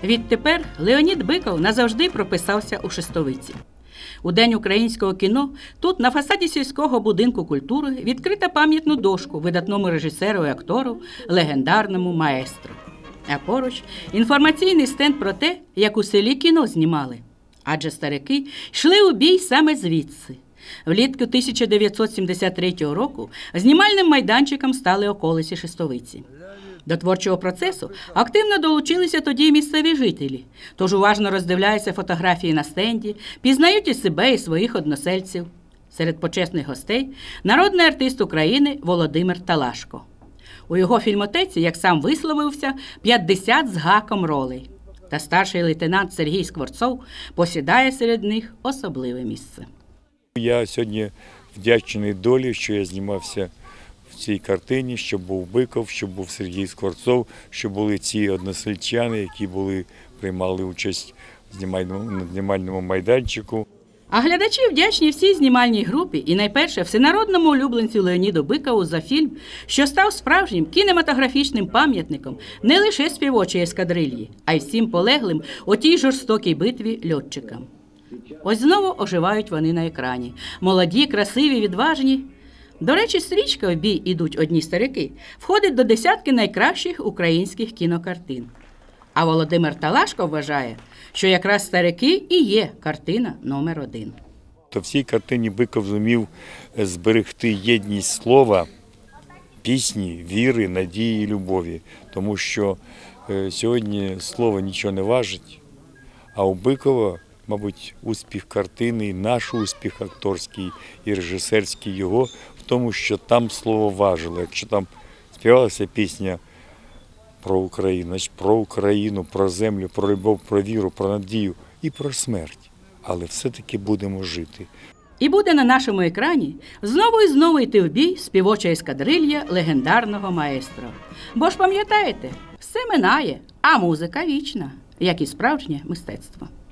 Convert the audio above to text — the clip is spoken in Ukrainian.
Відтепер Леонід Биков назавжди прописався у Шестовиці. У День українського кіно тут, на фасаді сільського будинку культури, відкрита пам'ятну дошку видатному режисеру і актору, легендарному маестро. А поруч інформаційний стенд про те, як у селі кіно знімали. Адже старики йшли у бій саме звідси. Влітку 1973 року знімальним майданчиком стали околиці Шестовиці. До творчого процесу активно долучилися тоді місцеві жителі, тож уважно роздивляються фотографії на стенді, пізнають і себе, і своїх односельців. Серед почесних гостей – народний артист України Володимир Талашко. У його фільмотеці, як сам висловився, 50 з гаком ролей. Та старший лейтенант Сергій Скворцов посідає серед них особливе місце. Я сьогодні вдячний долі, що я знімався в цій картині, що був Биков, що був Сергій Скворцов, що були ці односельчани, які приймали участь в знімальному майданчику. А глядачі вдячні всій знімальній групі і найперше всенародному улюбленцю Леоніду Бикову за фільм, що став справжнім кінематографічним пам'ятником не лише співочої ескадрильї, а й всім полеглим у тій жорстокій битві льотчикам. Ось знову оживають вони на екрані. Молоді, красиві, відважні. До речі, стрічка «В бій ідуть одні старики» входить до десятки найкращих українських кінокартин. А Володимир Талашко вважає, що якраз «Старики» і є картина номер 1. В цій картині Биков зумів зберегти єдність слова, пісні, віри, надії і любові. Тому що сьогодні слово нічого не важить, а у Бикова, мабуть, успіх картини, і наш успіх акторський і режисерський його в тому, що там слово важило. Якщо там співалася пісня про Україну, значить про Україну, про землю, про любов, про віру, про надію і про смерть. Але все-таки будемо жити. І буде на нашому екрані знову і знову йти в бій співоча ескадрилья легендарного маестро. Бо ж пам'ятаєте, все минає, а музика вічна, як і справжнє мистецтво.